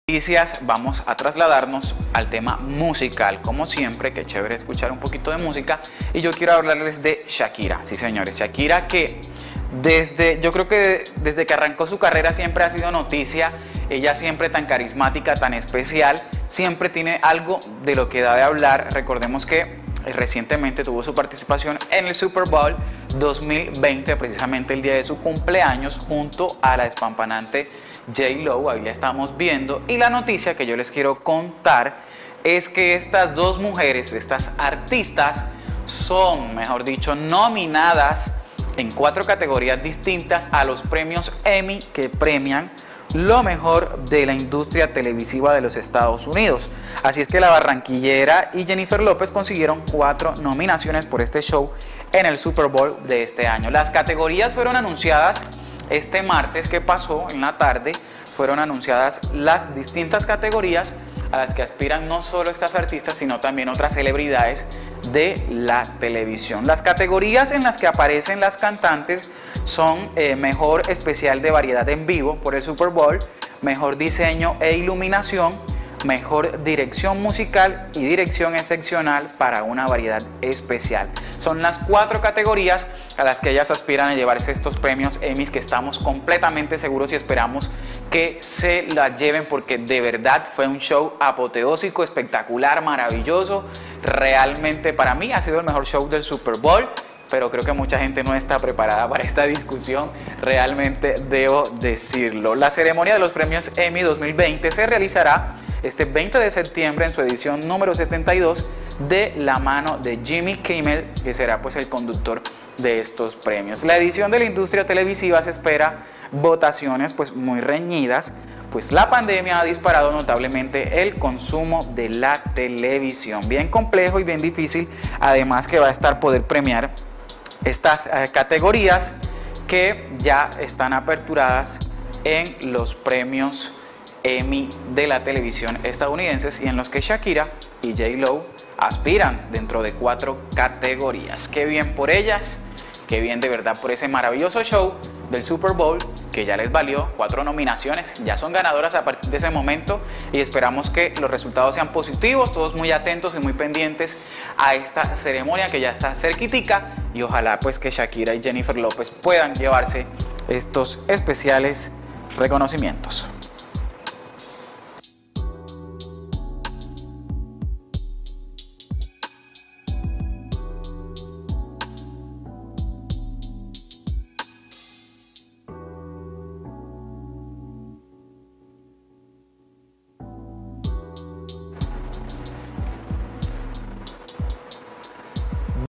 Noticias, vamos a trasladarnos al tema musical, como siempre, que chévere escuchar un poquito de música, y yo quiero hablarles de Shakira. Sí, señores, Shakira, que yo creo que desde que arrancó su carrera siempre ha sido noticia. Ella siempre tan carismática, tan especial, siempre tiene algo de lo que da de hablar. Recordemos que recientemente tuvo su participación en el Super Bowl 2020, precisamente el día de su cumpleaños, junto a la despampanante J.Lo. Ahí la estamos viendo, y la noticia que yo les quiero contar es que estas dos mujeres, estas artistas, son, mejor dicho, nominadas en 4 categorías distintas a los premios Emmy, que premian lo mejor de la industria televisiva de los Estados Unidos. Así es que la barranquillera y Jennifer López consiguieron 4 nominaciones por este show en el Super Bowl de este año. Las categorías fueron anunciadas este martes que pasó en la tarde. Fueron anunciadas las distintas categorías a las que aspiran no solo estas artistas, sino también otras celebridades de la televisión. Las categorías en las que aparecen las cantantes son mejor especial de variedad en vivo por el Super Bowl, mejor diseño e iluminación, mejor dirección musical y dirección excepcional para una variedad especial. Son las 4 categorías a las que ellas aspiran a llevarse estos premios Emmy, que estamos completamente seguros y esperamos que se las lleven, porque de verdad fue un show apoteósico, espectacular, maravilloso. Realmente para mí ha sido el mejor show del Super Bowl, pero creo que mucha gente no está preparada para esta discusión, realmente debo decirlo. La ceremonia de los premios Emmy 2020 se realizará este 20 de septiembre en su edición número 72, de la mano de Jimmy Kimmel, que será pues el conductor de estos premios. La edición de la industria televisiva se espera votaciones pues muy reñidas, pues la pandemia ha disparado notablemente el consumo de la televisión. Bien complejo y bien difícil, además que va a estar poder premiar estas categorías que ya están aperturadas en los premios Emmy de la televisión estadounidenses, y en los que Shakira y J.Lo aspiran dentro de 4 categorías. Qué bien por ellas, qué bien de verdad por ese maravilloso show del Super Bowl, que ya les valió 4 nominaciones, ya son ganadoras a partir de ese momento, y esperamos que los resultados sean positivos, todos muy atentos y muy pendientes a esta ceremonia que ya está cerquitica, y ojalá pues que Shakira y Jennifer López puedan llevarse estos especiales reconocimientos.